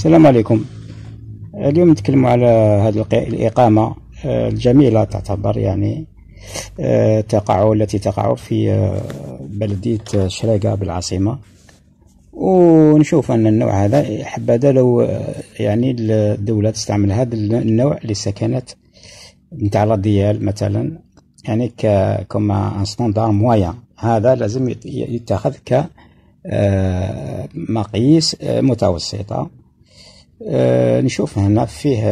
السلام عليكم. اليوم نتكلم على هذه الإقامة الجميلة، تعتبر يعني التي تقع في بلدية شراقة بالعاصمة. ونشوف أن النوع هذا حبذا لو يعني الدولة تستعمل هذا النوع للسكنات نتاع الراديال مثلا، يعني كما ان ستاندار مويان. هذا لازم يتخذ كمقياس متوسطة. نشوف هنا فيه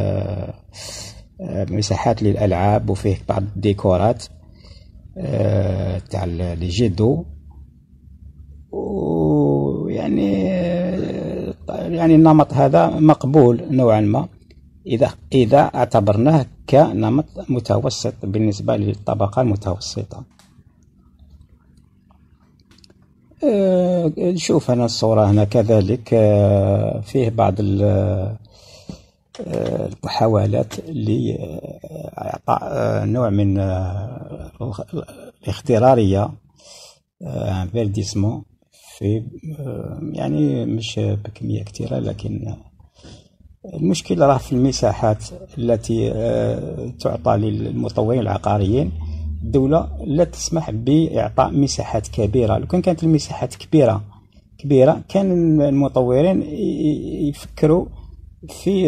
مساحات للألعاب، وفيه بعض الديكورات تاع لي جيدو، يعني النمط هذا مقبول نوعا ما إذا اعتبرناه كنمط متوسط بالنسبة للطبقة المتوسطة. نشوف هنا الصورة هنا كذلك فيه بعض المحاولات لإعطاء نوع من الاخضرارية، فيرديسمون، في يعني مش بكمية كثيرة، لكن المشكلة راه في المساحات التي تعطى للمطورين العقاريين. الدولة لا تسمح بإعطاء مساحات كبيرة. لو كانت المساحات كبيرة كان المطورين يفكروا في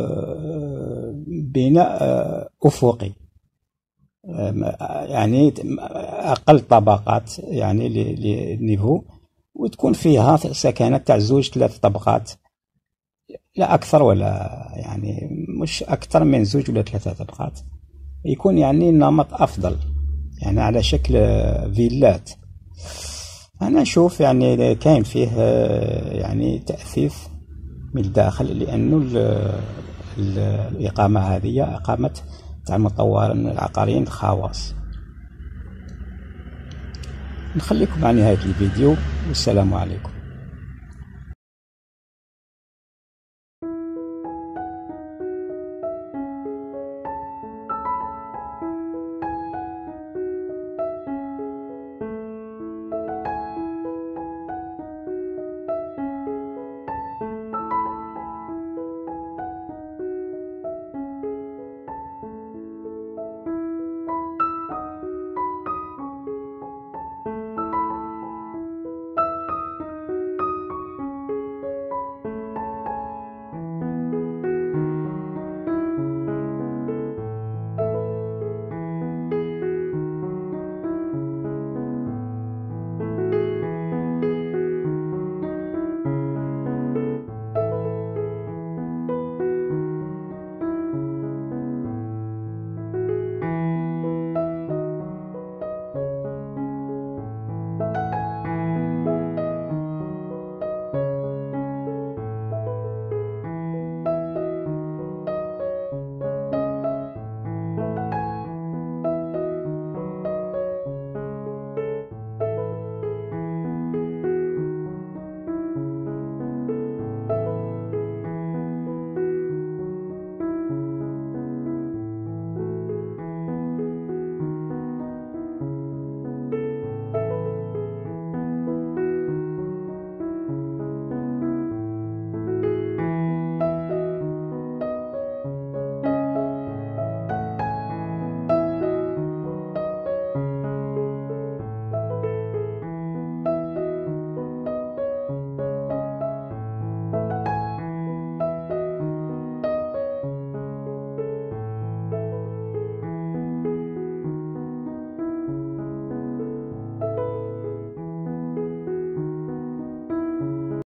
بناء أفقي، يعني أقل طبقات، يعني للنيفو، وتكون فيها سكنات تاع 2-3 طبقات، لا أكثر، ولا يعني مش أكثر من 2 ولا 3 طبقات. يكون يعني نمط أفضل، يعني على شكل فيلات. أنا نشوف يعني كاين فيه يعني تأثيف من الداخل، لأنه الإقامة هذه إقامة تاع المطورين العقاريين الخواص. نخليكم مع نهاية الفيديو، والسلام عليكم.